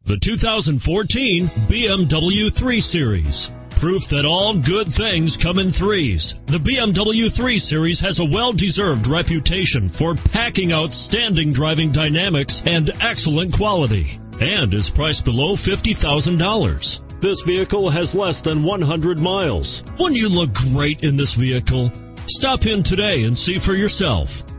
The 2014 BMW 3 Series. Proof that all good things come in threes. The BMW 3 Series has a well-deserved reputation for packing outstanding driving dynamics and excellent quality, and is priced below $50,000. This vehicle has less than 100 miles. Wouldn't you look great in this vehicle? Stop in today and see for yourself.